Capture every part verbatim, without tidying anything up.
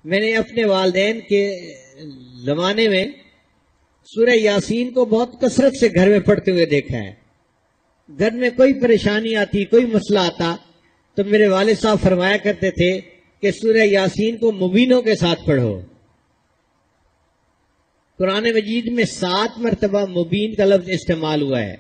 میں نے اپنے والدین کے زمانے میں سورہ یاسین کو بہت کثرت سے گھر میں پڑھتے ہوئے دیکھا ہے. گھر میں کوئی پریشانی آتی، کوئی مسئلہ آتا تو میرے والد صاحب فرمایا کرتے تھے کہ سورہ یاسین کو مبینوں کے ساتھ پڑھو. قرآن مجید میں سات مرتبہ مبین کا لفظ استعمال ہوا ہے.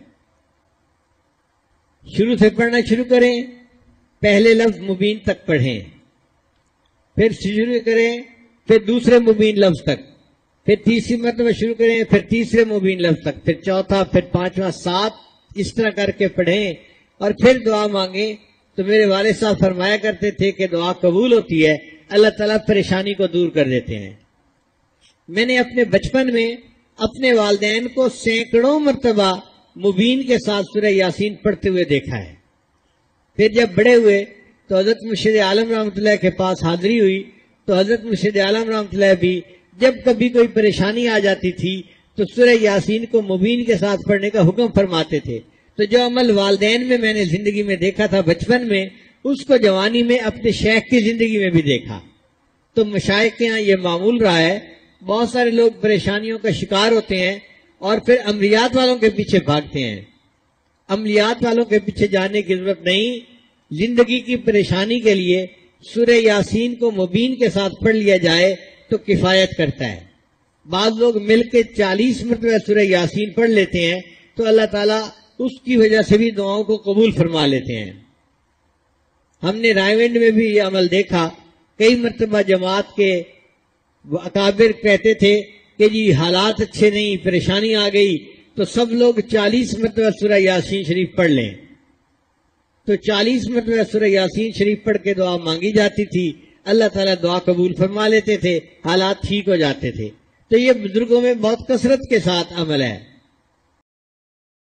شروع سے پڑھنا شروع کریں، پہلے لفظ مبین تک پڑھیں، پھر شروع کریں، پھر دوسرے مبین لفظ تک، پھر تیسری مرتبہ شروع کریں، پھر تیسرے مبین لفظ تک، پھر چوتھا، پھر پانچواں، سات، اس طرح کر کے پڑھیں اور پھر دعا مانگیں. تو میرے والد صاحب فرمایا کرتے تھے کہ دعا قبول ہوتی ہے، اللہ تعالیٰ پریشانی کو دور کر دیتے ہیں. میں نے اپنے بچپن میں اپنے والدین کو سینکڑوں مرتبہ مبین کے ساتھ سورہ یاسین پڑھتے ہوئے دیکھا ہے. پھر جب بڑے ہوئے تو حضرت مرشد عالم رحمۃ اللہ کے پاس حاضری ہوئی تو حضرت مرشد عالم رحمۃ اللہ بھی جب کبھی کوئی پریشانی آ جاتی تھی تو سورہ یاسین کو مبین کے ساتھ پڑھنے کا حکم فرماتے تھے. تو جو عمل والدین میں میں نے زندگی میں دیکھا تھا بچپن میں، اس کو جوانی میں اپنے شیخ کی زندگی میں بھی دیکھا. تو مشائخ کے یہاں یہ معمول رہا ہے، بہت سارے لوگ پریشانیوں کا شکار ہوتے ہیں اور پھر عملیات والوں کے پیچھے بھاگتے ہیں. عملیات والوں کے پیچھے جانے کی ضرورت نہیں. زندگی کی پریشانی کے لیے سورہ یاسین کو مبین کے ساتھ پڑھ لیا جائے تو کفایت کرتا ہے. بعض لوگ مل کے چالیس مرتبہ سورہ یاسین پڑھ لیتے ہیں تو اللہ تعالیٰ اس کی وجہ سے بھی دعاؤں کو قبول فرما لیتے ہیں. ہم نے رائے ونڈ میں بھی یہ عمل دیکھا. کئی مرتبہ جماعت کے اکابر کہتے تھے کہ جی حالات اچھے نہیں، پریشانی آ گئی تو سب لوگ چالیس مرتبہ سورہ یاسین شریف پڑھ لیں. تو چالیس مرتبہ سورہ یاسین شریف پڑھ کے دعا مانگی جاتی تھی، اللہ تعالیٰ دعا قبول فرما لیتے تھے، حالات ٹھیک ہو جاتے تھے. تو یہ بزرگوں میں بہت کثرت کے ساتھ عمل ہے.